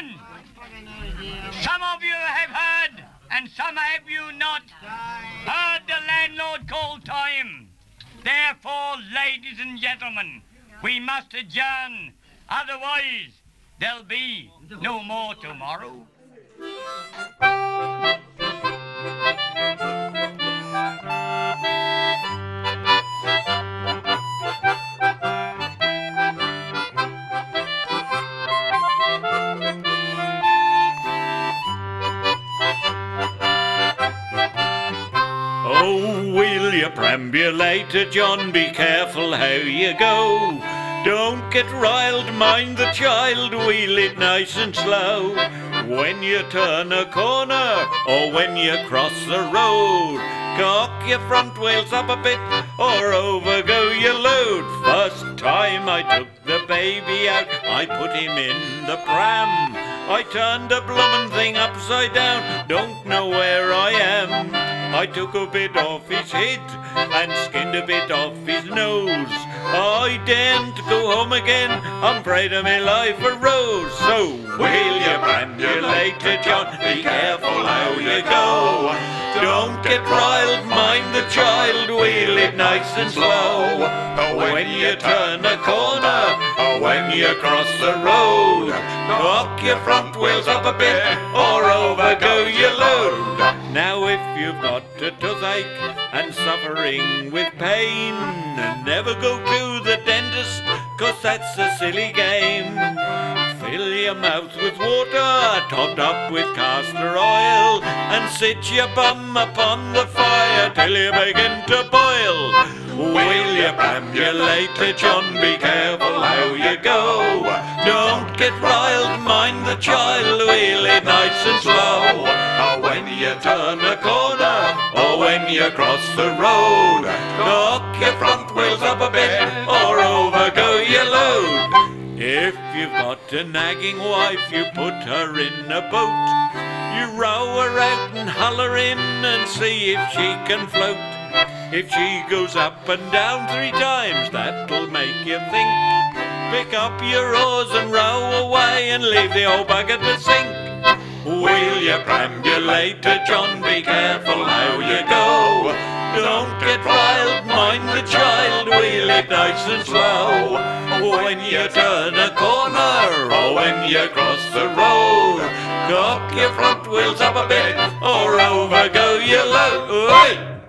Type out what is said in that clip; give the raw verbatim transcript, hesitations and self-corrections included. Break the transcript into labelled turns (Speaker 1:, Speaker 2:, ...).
Speaker 1: gentlemen, some of you have heard, and some have you not, heard the landlord call time. Therefore, ladies and gentlemen, we must adjourn, otherwise there'll be no more tomorrow.
Speaker 2: Oh, will you perambulator, John, be careful how you go. Don't get riled, mind the child, wheel it nice and slow. When you turn a corner, or when you cross the road, cock your front wheels up a bit, or over go your load. First time I took the baby out, I put him in the pram. I turned the bloomin' thing upside down, don't know where I am. I took a bit off his head and skinned a bit off his nose. I daren't go home again, I'm afraid of my life arose. So will you perambulator, John, be careful how you go. Don't get riled, mind the child, wheel it nice and slow. When you turn a corner, or when you cross the road, cock your front wheels up a bit, or over go your load. Now if you've got a toothache and suffering with pain, never go to the dentist, cause that's a silly game. Fill your mouth with water, topped up with castor oil, and sit your bum upon the fire till you begin to boil. Will you perambulator, John, be careful how you go. Don't get riled, mind the child, wheel it nice and slow. When you turn a corner, or when you cross the road, cock your front wheels up a bit, or over go your load. If you've got a nagging wife, you put her in a boat. You row her out and holler in and see if she can float. If she goes up and down three times, that'll make you think. Pick up your oars and row away and leave the old bugger to sink. Will you perambulator, John, be careful how you go. Don't get riled, mind the child, wheel it nice and slow. When you turn a corner, or when you cross the road, cock your front wheels up a bit, or over go your load.